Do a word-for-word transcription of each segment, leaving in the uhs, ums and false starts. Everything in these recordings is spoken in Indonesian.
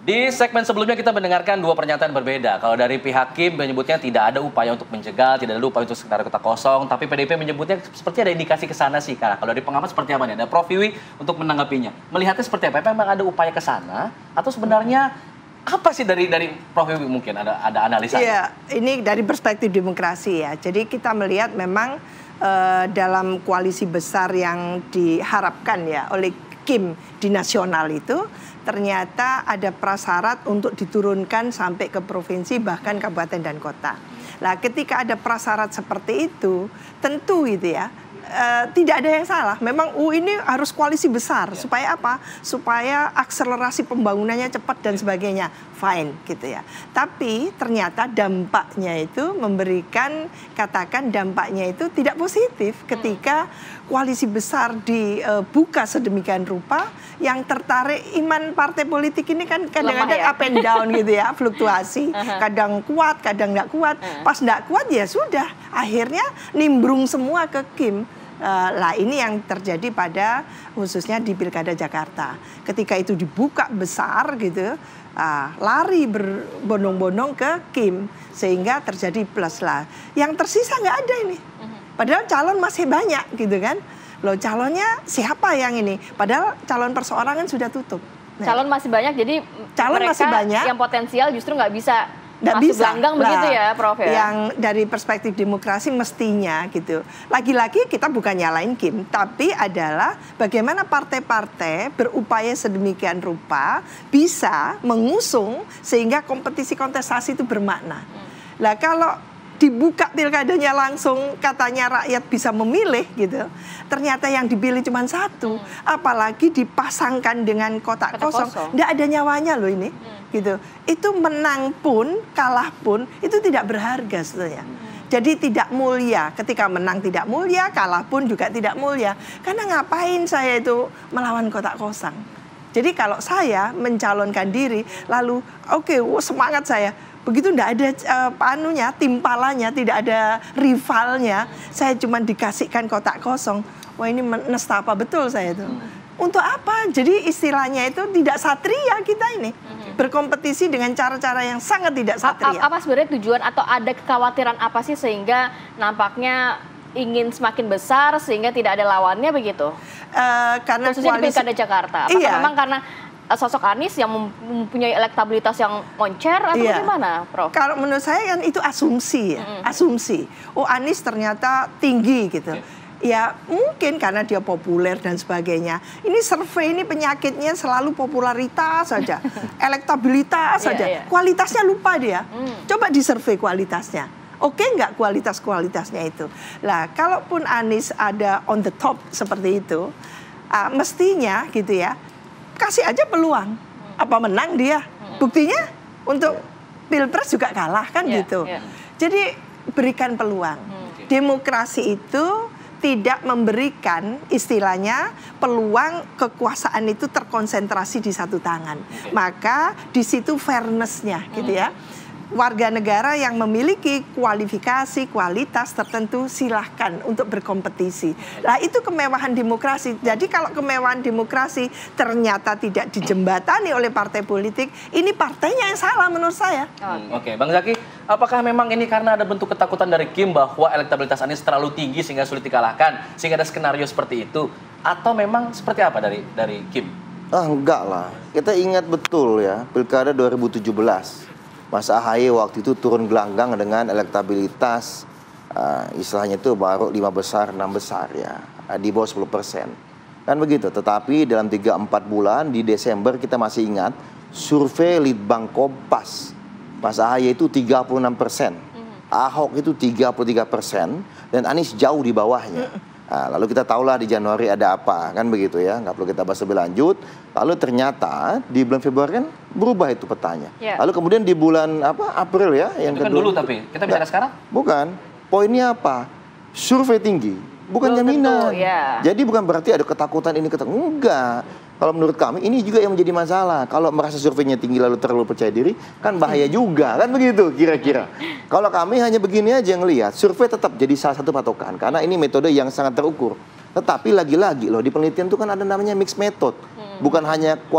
Di segmen sebelumnya kita mendengarkan dua pernyataan berbeda. Kalau dari pihak Kim menyebutnya tidak ada upaya untuk mencegah, tidak ada upaya untuk sekedar kota kosong. Tapi P D I P menyebutnya seperti ada indikasi ke sana sih. Kalau dari pengamat seperti apa nih? Ada Prof Wiwi untuk menanggapinya. Melihatnya seperti apa? Memang ada upaya ke sana? Atau sebenarnya apa sih dari dari Prof Wiwi mungkin? Ada, ada analisa? Iya, ini dari perspektif demokrasi ya. Jadi kita melihat memang uh, dalam koalisi besar yang diharapkan ya oleh Kim di nasional itu, ternyata ada prasyarat untuk diturunkan sampai ke provinsi bahkan kabupaten dan kota. Nah, ketika ada prasyarat seperti itu, tentu gitu ya, uh, tidak ada yang salah. Memang U ini harus koalisi besar, ya. Supaya apa? Supaya akselerasi pembangunannya cepat dan sebagainya. Fine gitu ya. Tapi ternyata dampaknya itu memberikan, katakan dampaknya itu tidak positif ketika koalisi besar dibuka sedemikian rupa, yang tertarik iman partai politik ini kan kadang-kadang ya? Up and down gitu ya, fluktuasi. Kadang kuat, kadang nggak kuat. Pas nggak kuat ya sudah, akhirnya nimbrung semua ke Kim. Uh, lah ini yang terjadi pada khususnya di Pilkada Jakarta. Ketika itu dibuka besar gitu, uh, lari berbondong-bondong ke Kim sehingga terjadi plus lah. Yang tersisa nggak ada ini. Padahal calon masih banyak gitu kan. Loh calonnya siapa yang ini? Padahal calon perseorangan sudah tutup. Nah, calon masih banyak, jadi calon mereka masih banyak yang potensial justru nggak bisa nggak masuk bisa gelanggang begitu ya, Prof ya? Yang dari perspektif demokrasi mestinya gitu. Lagi-lagi kita bukan nyalain Kim, tapi adalah bagaimana partai-partai berupaya sedemikian rupa bisa mengusung sehingga kompetisi kontestasi itu bermakna. Lah kalau dibuka pilkadanya langsung katanya rakyat bisa memilih gitu, ternyata yang dipilih cuma satu, hmm. apalagi dipasangkan dengan kotak kosong, nggak ada nyawanya loh ini, hmm. gitu. Itu menang pun kalah pun itu tidak berharga sebetulnya. Hmm. Jadi tidak mulia, ketika menang tidak mulia, kalah pun juga tidak mulia. Karena ngapain saya itu melawan kotak kosong? Jadi kalau saya mencalonkan diri, lalu oke okay, semangat saya. Begitu enggak ada uh, panunya, timpalannya, tidak ada rivalnya. Saya cuma dikasihkan kotak kosong. Wah ini nestapa betul saya itu. Untuk apa? Jadi istilahnya itu tidak satria kita ini. Berkompetisi dengan cara-cara yang sangat tidak satria. Apa sebenarnya tujuan atau ada kekhawatiran apa sih sehingga nampaknya ingin semakin besar sehingga tidak ada lawannya begitu? Uh, karena khususnya koalisi, di Pilkada Jakarta. Apakah iya. memang karena sosok Anies yang mempunyai elektabilitas yang moncer atau iya. bagaimana, Prof? Kalau menurut saya kan itu asumsi ya, mm-hmm. asumsi. Oh Anies ternyata tinggi gitu. Okay. Ya mungkin karena dia populer dan sebagainya. Ini survei ini penyakitnya selalu popularitas saja, elektabilitas saja. Yeah, yeah. Kualitasnya lupa dia. Mm. Coba disurvei kualitasnya. Oke nggak kualitas-kualitasnya itu? Lah kalaupun Anies ada on the top seperti itu, uh, mestinya gitu ya, kasih aja peluang. Apa menang dia? Buktinya untuk Pilpres juga kalah kan yeah, gitu. Yeah. Jadi berikan peluang. Hmm. Demokrasi itu tidak memberikan istilahnya peluang kekuasaan itu terkonsentrasi di satu tangan. Okay. Maka di situ fairness-nya hmm. gitu ya. Warga negara yang memiliki kualifikasi, kualitas tertentu silahkan untuk berkompetisi. Nah itu kemewahan demokrasi. Jadi kalau kemewahan demokrasi ternyata tidak dijembatani oleh partai politik, ini partainya yang salah menurut saya. Hmm, Oke, okay. Bang Zaky, apakah memang ini karena ada bentuk ketakutan dari Kim bahwa elektabilitas Anies terlalu tinggi sehingga sulit dikalahkan, sehingga ada skenario seperti itu? Atau memang seperti apa dari dari Kim? Ah enggak lah, kita ingat betul ya, Pilkada dua ribu tujuh belas. Mas A H Y waktu itu turun gelanggang dengan elektabilitas uh, istilahnya itu baru lima besar, enam besar ya, uh, di bawah sepuluh persen. Kan begitu, tetapi dalam tiga empat bulan di Desember kita masih ingat survei Litbang Kompas, Mas A H Y itu tiga puluh enam persen, Ahok itu tiga puluh tiga persen, dan Anies jauh di bawahnya. Nah, lalu kita tahulah di Januari ada apa, kan begitu ya, nggak perlu kita bahas lebih lanjut. Lalu ternyata di bulan Februari kan berubah itu petanya. Yeah. Lalu kemudian di bulan apa April ya, yang itu kan dulu tapi kita bicara sekarang? Bukan, poinnya apa? Survei tinggi, bukan belum jaminan. Tentu, yeah. Jadi bukan berarti ada ketakutan ini ketakutan, enggak. Kalau menurut kami ini juga yang menjadi masalah. Kalau merasa surveinya tinggi lalu terlalu percaya diri, kan bahaya juga, kan begitu kira-kira. Kalau kami hanya begini aja ngelihat, survei tetap jadi salah satu patokan. Karena ini metode yang sangat terukur. Tetapi lagi-lagi loh, di penelitian itu kan ada namanya mixed method. Bukan hanya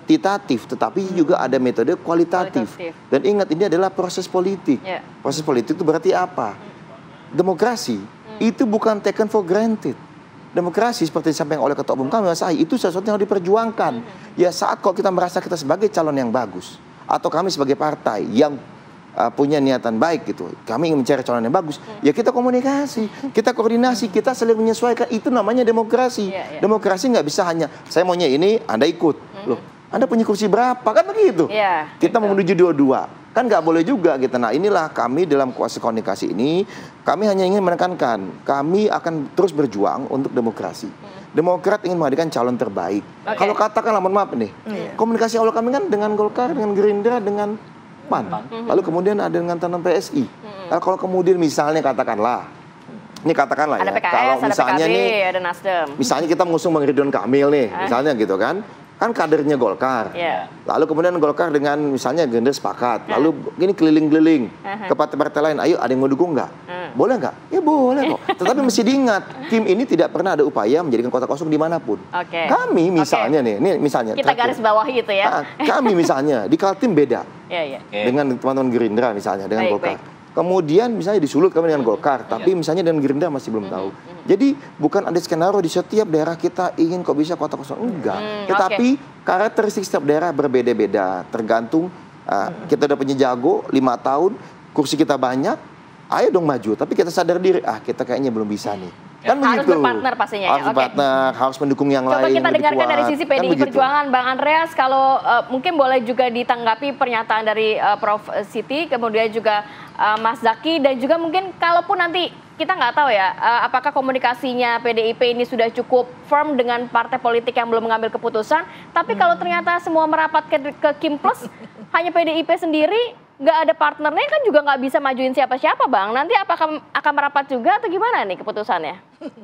kuantitatif, tetapi juga ada metode kualitatif. Kualitatif. Dan ingat, ini adalah proses politik. Yeah. Proses politik itu berarti apa? Demokrasi hmm. itu bukan taken for granted. Demokrasi seperti disampaikan oleh Ketua Umum kami, Mas Ahy, itu sesuatu yang harus diperjuangkan. Hmm. Ya saat kalau kita merasa kita sebagai calon yang bagus, atau kami sebagai partai yang Uh, punya niatan baik gitu, kami ingin mencari calon yang bagus, hmm. ya kita komunikasi, kita koordinasi, kita saling menyesuaikan, itu namanya demokrasi. Yeah, yeah. Demokrasi nggak bisa hanya saya maunya ini, Anda ikut, hmm. loh, Anda punya kursi berapa, kan begitu? Yeah, kita gitu. Mau menuju dua-dua, kan nggak boleh juga gitu. Nah inilah kami dalam kuasa komunikasi ini, kami hanya ingin menekankan, kami akan terus berjuang untuk demokrasi. Hmm. Demokrat ingin menghadirkan calon terbaik. Okay. Kalau katakanlah, mohon maaf nih, hmm. komunikasi awal kami kan dengan Golkar, dengan Gerindra, dengan Pan. Mm-hmm. Lalu kemudian ada dengan tanam P S I. Mm-hmm. Nah, kalau kemudian misalnya katakanlah, ini katakanlah ada ya, P K S, kalau ada misalnya P K B, nih, ada Nasdem. Misalnya kita mengusung Bang Ridwan Kamil nih, eh? misalnya gitu kan, kan kadernya Golkar. Yeah. Lalu kemudian Golkar dengan misalnya Gerindra sepakat, eh? lalu ini keliling-keliling uh-huh. ke partai-partai lain, ayo ada yang mau dukung nggak? Uh. Boleh nggak? Ya boleh kok. Tetapi mesti diingat, Kim ini tidak pernah ada upaya menjadikan kota kosong dimanapun. Okay. Kami misalnya okay. nih, ini misalnya. Kita garis bawah gitu ya. Nah, kami misalnya di Kaltim beda. Yeah, yeah. Okay. Dengan teman-teman Gerindra misalnya, dengan baik, Golkar. Baik. Kemudian misalnya di Sulut kami dengan Golkar, tapi yeah. misalnya dengan Gerindra masih belum tahu. Mm-hmm. Jadi bukan ada skenario di setiap daerah kita ingin kok bisa kota kosong, enggak. Mm, Tetapi okay. karakteristik setiap daerah berbeda-beda, tergantung uh, mm. kita udah punya jago lima tahun, kursi kita banyak, ayo dong maju. Tapi kita sadar diri, ah kita kayaknya belum bisa nih. Kan harus begitu. berpartner pastinya harus ya. berpartner, okay. harus mendukung yang Coba lain. Coba kita dengarkan kuat. dari sisi P D I kan Perjuangan, Bang Andreas. Kalau uh, mungkin boleh juga ditanggapi pernyataan dari uh, Profesor Siti, kemudian juga uh, Mas Zaky, dan juga mungkin kalaupun nanti kita nggak tahu ya, uh, apakah komunikasinya P D I P ini sudah cukup firm dengan partai politik yang belum mengambil keputusan. Tapi hmm. kalau ternyata semua merapat ke, ke Kim Plus, hanya P D I P sendiri, nggak ada partnernya kan juga nggak bisa majuin siapa-siapa, Bang. Nanti apakah akan merapat juga atau gimana nih keputusannya?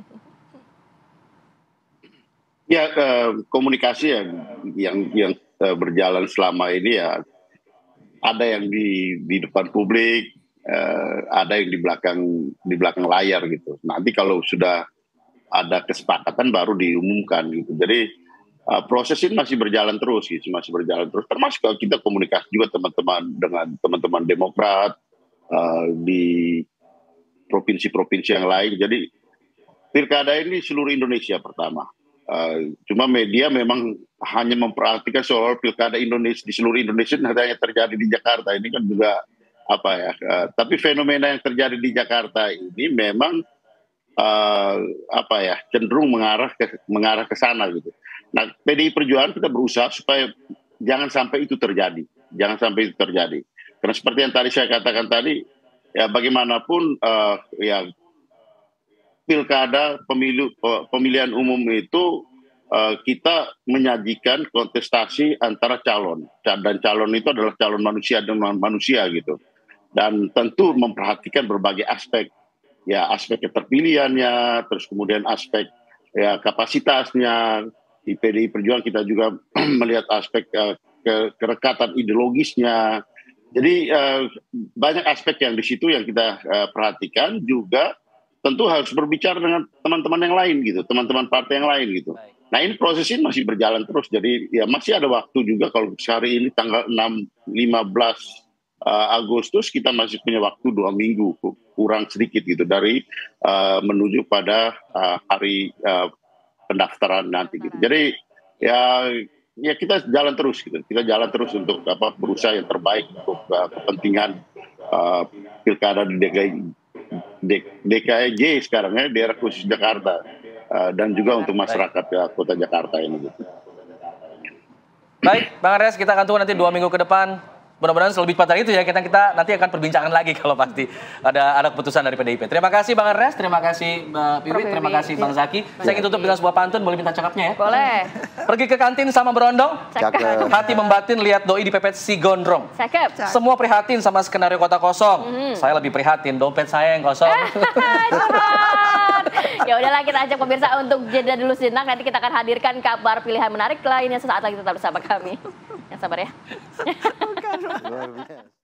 Ya, eh, komunikasi yang yang, yang eh, berjalan selama ini ya ada yang di di depan publik, eh, ada yang di belakang di belakang layar gitu. Nanti kalau sudah ada kesepakatan baru diumumkan gitu. Jadi Uh, proses ini masih berjalan terus, gitu, masih berjalan terus. Termasuk kalau kita komunikasi juga teman-teman dengan teman-teman Demokrat uh, di provinsi-provinsi yang lain. Jadi pilkada ini seluruh Indonesia pertama. Uh, cuma media memang hanya memperhatikan soal pilkada Indonesia di seluruh Indonesia hanya terjadi di Jakarta. Ini kan juga apa ya? Uh, tapi fenomena yang terjadi di Jakarta ini memang uh, apa ya? Cenderung mengarah ke mengarah ke sana gitu. Nah, P D I Perjuangan kita berusaha supaya jangan sampai itu terjadi. Jangan sampai itu terjadi. Karena seperti yang tadi saya katakan tadi, ya bagaimanapun uh, ya pilkada, pemilu, pemilihan umum itu uh, kita menyajikan kontestasi antara calon. Dan calon itu adalah calon manusia dengan manusia gitu. Dan tentu memperhatikan berbagai aspek. Ya, aspek keterpilihannya, terus kemudian aspek ya kapasitasnya. Di P D I Perjuangan kita juga melihat aspek uh, ke kerekatan ideologisnya. Jadi uh, banyak aspek yang di situ yang kita uh, perhatikan, juga tentu harus berbicara dengan teman-teman yang lain gitu, teman-teman partai yang lain gitu. Nah ini proses ini masih berjalan terus, jadi ya masih ada waktu juga. Kalau hari ini tanggal enam lima belas uh, Agustus kita masih punya waktu dua minggu kurang sedikit gitu dari uh, menuju pada uh, hari uh, pendaftaran nanti gitu. Jadi ya ya kita jalan terus gitu. Kita jalan terus untuk apa berusaha yang terbaik untuk uh, kepentingan uh, pilkada di D K I D K I J sekarang ya, daerah khusus Jakarta, uh, dan juga untuk masyarakat ya, kota Jakarta ini gitu. Baik, Bang Andreas, kita akan tunggu nanti dua minggu ke depan. Mudah-mudahan lebih cepat dari itu ya, kita kita nanti akan perbincangan lagi kalau pasti ada ada keputusan dari P D I P. Terima kasih Bang Andreas, terima kasih Mbak Piwi, terima kasih Bang Zaky. Saya ingin tutup dengan sebuah pantun, boleh minta cakapnya ya? Boleh. Pergi ke kantin sama berondong, Cakep. hati membatin lihat doi dipepet si gondrong. Cakep. Semua prihatin sama skenario kota kosong. Mm-hmm. Saya lebih prihatin dompet saya yang kosong. Ya udahlah, kita ajak pemirsa untuk jeda dulu sejenak. Nanti kita akan hadirkan kabar pilihan menarik lainnya sesaat lagi, tetap bersama kami. Yang sabar ya.